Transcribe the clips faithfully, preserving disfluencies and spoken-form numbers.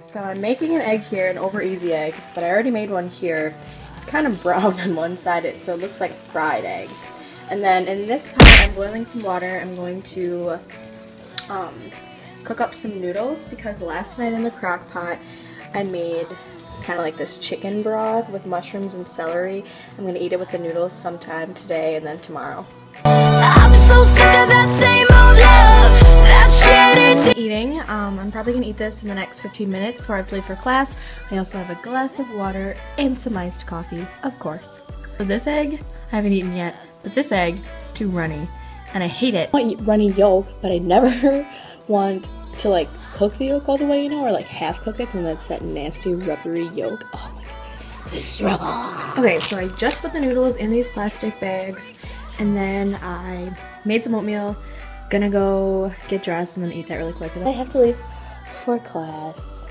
So I'm making an egg here, an over easy egg, but I already made one here. It's kind of brown on one side, so it looks like a fried egg. And then in this pot, I'm boiling some water. I'm going to um, cook up some noodles because last night in the crock pot, I made kind of like this chicken broth with mushrooms and celery. I'm going to eat it with the noodles sometime today and then tomorrow. I'm so sick of that same old love, that shit. Eating, um, I'm probably going to eat this in the next fifteen minutes before I have to leave for class. I also have a glass of water and some iced coffee, of course. So this egg, I haven't eaten yet, but this egg is too runny, and I hate it. I want runny yolk, but I never want to like cook the yolk all the way, you know, or like half cook it, so that's that nasty rubbery yolk. Oh my god, the struggle. Okay, so I just put the noodles in these plastic bags, and then I made some oatmeal. Gonna go get dressed and then eat that really quick. I have to leave for class.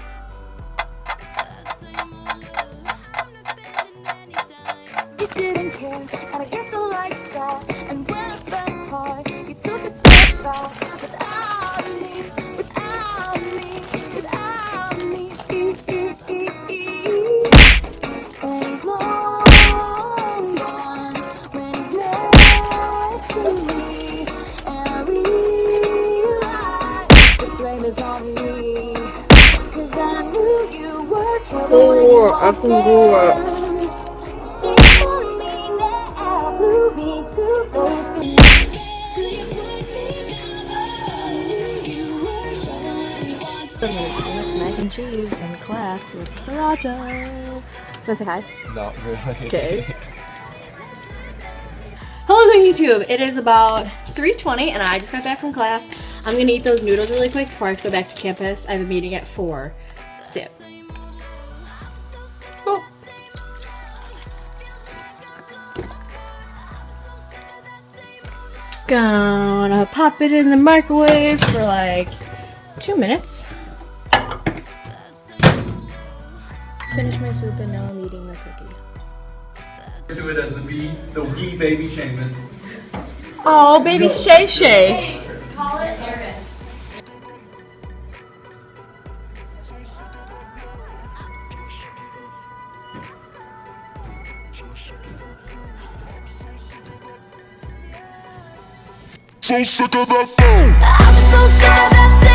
You didn't care, and I guess I like that. And when I fell hard, you took a step back. Without me, without me, without me, e e e e. And long gone when he's next to me, and I realize the blame is on me, 'cause I knew you were trouble when you walked in. I'm gonna do this mac and cheese in class with Sriracha. Wanna say hi? Not really. Okay. Hello YouTube! It is about three twenty and I just got back from class. I'm gonna eat those noodles really quick before I have to go back to campus. I have a meeting at four. Sip. Oh. Gonna pop it in the microwave for like two minutes. Finish my soup and now I'm eating this cookie. To it as the bee, the wee baby Seamus. Oh, baby Shay Shay. Hey, call it Eris. So sick of that phone. I'm so sick of that.